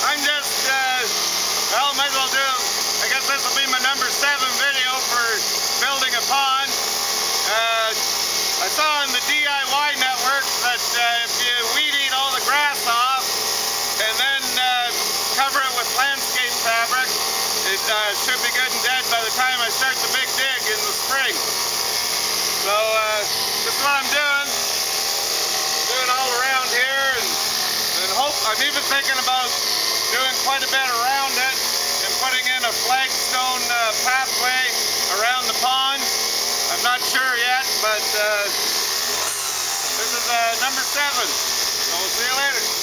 I'm just, well, might as well do, I guess this will be my number 7 video for building a pond. I saw on the DIY network that if you weed eat all the grass off and then cover it with landscape fabric, it should be good and dead by the time I start the big dig in the spring. So this is what I'm doing all around here, and I'm even thinking about doing quite a bit around it and putting in a flagstone pathway around the pond. I'm not sure yet, but this is number 7. So we'll see you later.